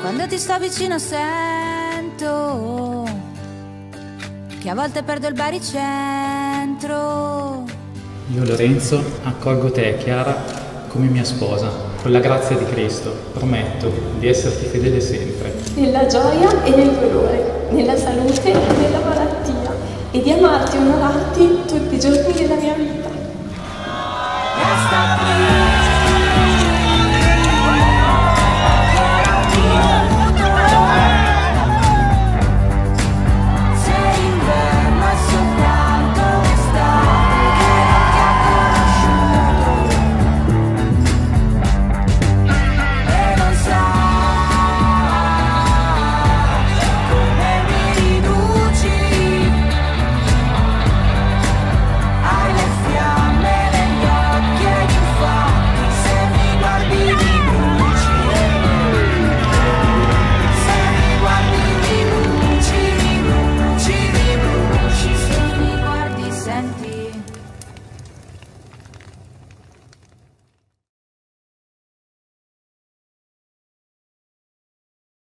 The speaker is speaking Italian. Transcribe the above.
Quando ti sto vicino sento che a volte perdo il baricentro. Io, Lorenzo, accolgo te, Chiara, come mia sposa. Con la grazia di Cristo prometto di esserti fedele sempre. Nella gioia e nel dolore, nella salute e nella malattia, e di amarti e onorarti tutti i giorni della mia vita. Resta qui.